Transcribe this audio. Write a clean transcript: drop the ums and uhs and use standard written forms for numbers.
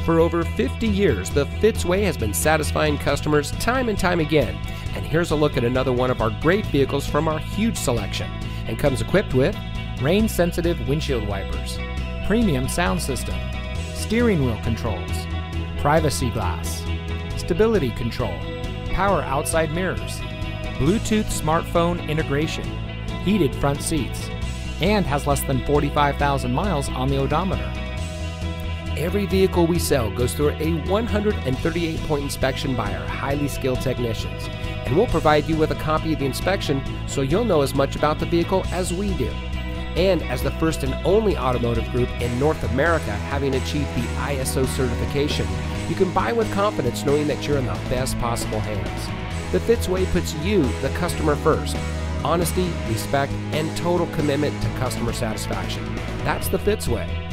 For over 50 years, the Fitzway has been satisfying customers time and time again. And here's a look at another one of our great vehicles from our huge selection, and comes equipped with rain-sensitive windshield wipers, premium sound system, steering wheel controls, privacy glass, stability control, power outside mirrors, Bluetooth smartphone integration, heated front seats, and has less than 45,000 miles on the odometer. Every vehicle we sell goes through a 138-point inspection by our highly skilled technicians, and we'll provide you with a copy of the inspection so you'll know as much about the vehicle as we do. And as the first and only automotive group in North America having achieved the ISO certification, you can buy with confidence knowing that you're in the best possible hands. The Fitzway puts you, the customer, first. Honesty, respect, and total commitment to customer satisfaction. That's the Fitzway.